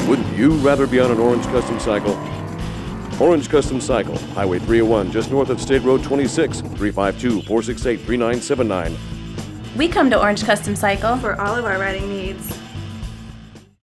Wouldn't you rather be on an Orange Custom Cycle? Orange Custom Cycle, Highway 301, just north of State Road 26, 352-468-3979. We come to Orange Custom Cycle for all of our riding needs.